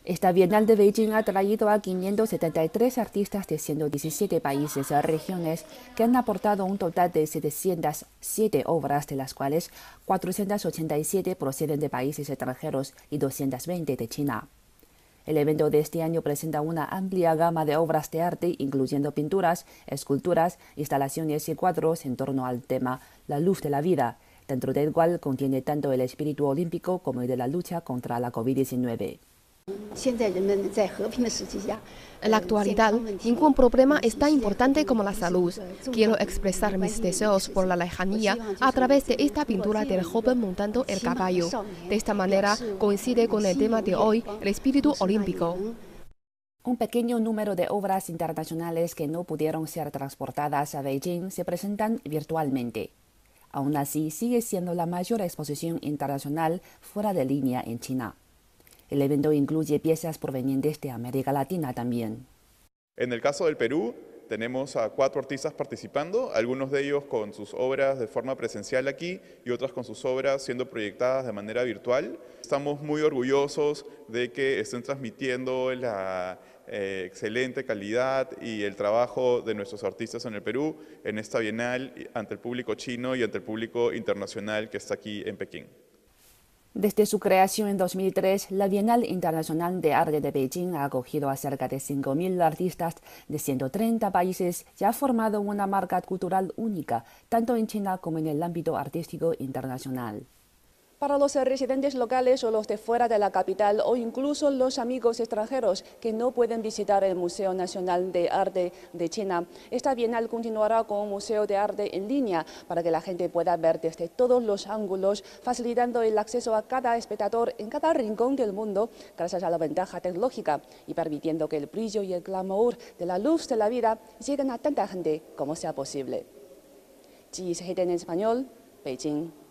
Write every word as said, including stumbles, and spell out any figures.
Esta Bienal de Beijing ha traído a quinientos setenta y tres artistas de ciento diecisiete países y regiones que han aportado un total de setecientas siete obras, de las cuales cuatrocientas ochenta y siete proceden de países extranjeros y doscientas veinte de China. El evento de este año presenta una amplia gama de obras de arte, incluyendo pinturas, esculturas, instalaciones y cuadros en torno al tema La luz de la vida, dentro del cual contiene tanto el espíritu olímpico como el de la lucha contra la COVID diecinueve. En la actualidad, ningún problema es tan importante como la salud. Quiero expresar mis deseos por la lejanía a través de esta pintura del joven montando el caballo. De esta manera coincide con el tema de hoy, el espíritu olímpico. Un pequeño número de obras internacionales que no pudieron ser transportadas a Beijing se presentan virtualmente. Aún así, sigue siendo la mayor exposición internacional fuera de línea en China. El evento incluye piezas provenientes de América Latina también. En el caso del Perú, tenemos a cuatro artistas participando, algunos de ellos con sus obras de forma presencial aquí y otras con sus obras siendo proyectadas de manera virtual. Estamos muy orgullosos de que estén transmitiendo la eh, excelente calidad y el trabajo de nuestros artistas en el Perú en esta Bienal ante el público chino y ante el público internacional que está aquí en Pekín. Desde su creación en dos mil tres, la Bienal Internacional de Arte de Beijing ha acogido a cerca de cinco mil artistas de ciento treinta países y ha formado una marca cultural única, tanto en China como en el ámbito artístico internacional. Para los residentes locales o los de fuera de la capital o incluso los amigos extranjeros que no pueden visitar el Museo Nacional de Arte de China, esta Bienal continuará con un museo de arte en línea para que la gente pueda ver desde todos los ángulos, facilitando el acceso a cada espectador en cada rincón del mundo gracias a la ventaja tecnológica y permitiendo que el brillo y el glamour de la luz de la vida lleguen a tanta gente como sea posible. G I S G T en español, Beijing.